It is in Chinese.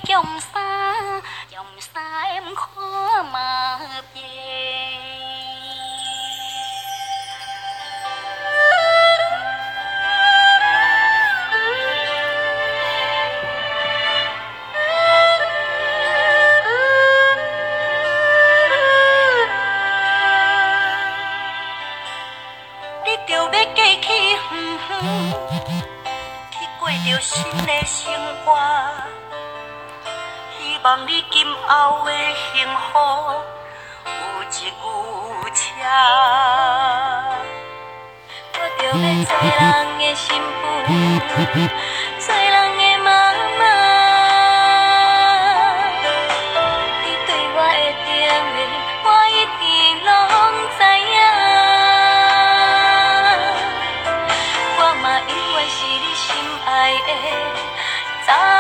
dòng xa em khó mà về. Đi着要过去去过着新的生活，希望你今后的幸福有一句车。我着要做人的媳妇，做人的妈妈。你对我的定义，我一直拢知影。我嘛永远是你心爱的。